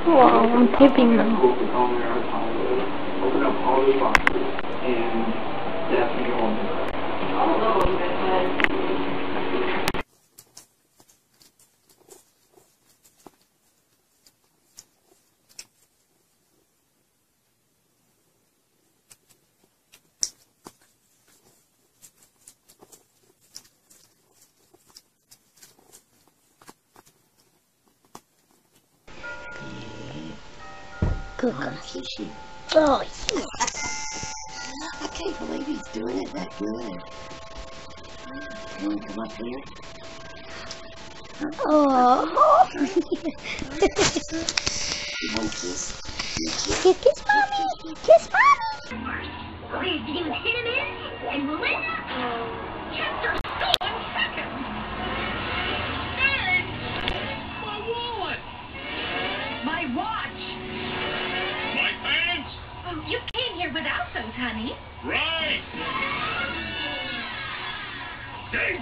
Wow, I'm taping them. Open up all the boxes and definitely all the Good. Sushi. Oh, I can't believe he's doing it that good. You want to come up here? oh. You want to kiss? Kiss mommy. Kiss mommy. All you have to do is hit him in, and voila! Chester stolen second! And my wallet! My watch! My pants? You came here without those, honey. Right! Hey!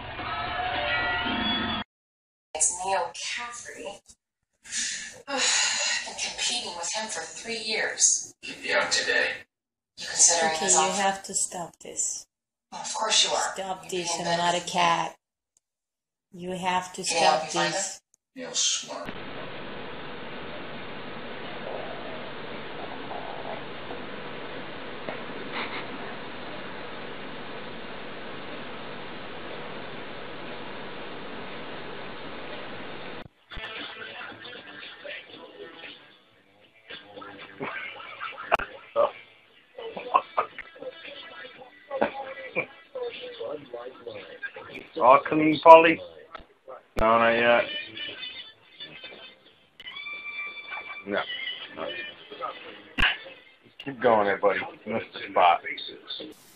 It's Neil Caffrey. I've been competing with him for 3 years. Yeah, today. You considering Okay, his you offer? have to stop this. Well, of course you are. Stop You this. being I'm not a better. cat. You have to Can you help stop me find this. Neil's smart. All clean, Polly? No, not yet. No. Keep going there, buddy. You missed the spot.